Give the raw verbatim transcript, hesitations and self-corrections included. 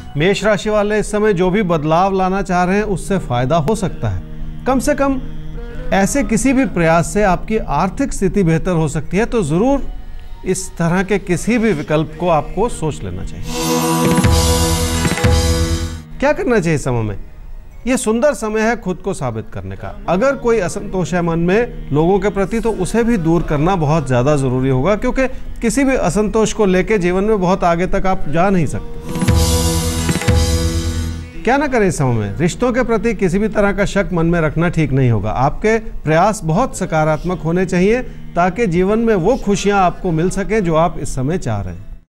मेष राशि वाले इस समय जो भी बदलाव लाना चाह रहे हैं उससे फायदा हो सकता है। कम से कम ऐसे किसी भी प्रयास से आपकी आर्थिक स्थिति बेहतर हो सकती है, तो जरूर इस तरह के किसी भी विकल्प को आपको सोच लेना चाहिए। क्या करना चाहिए इस समय में? यह सुंदर समय है खुद को साबित करने का। अगर कोई असंतोष है मन में लोगों के प्रति, तो उसे भी दूर करना बहुत ज़्यादा ज़रूरी होगा, क्योंकि किसी भी असंतोष को लेकर जीवन में बहुत आगे तक आप जा नहीं सकते। क्या ना करें इस समय में? रिश्तों के प्रति किसी भी तरह का शक मन में रखना ठीक नहीं होगा। आपके प्रयास बहुत सकारात्मक होने चाहिए ताकि जीवन में वो खुशियां आपको मिल सकें जो आप इस समय चाह रहे हैं।